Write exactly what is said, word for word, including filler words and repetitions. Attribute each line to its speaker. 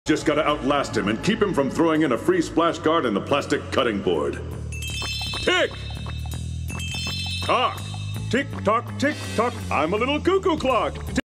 Speaker 1: Just gotta outlast him and keep him from throwing in a free splash guard and the plastic cutting board. Tick! Tock! Tick tock, tick tock, I'm a little cuckoo clock.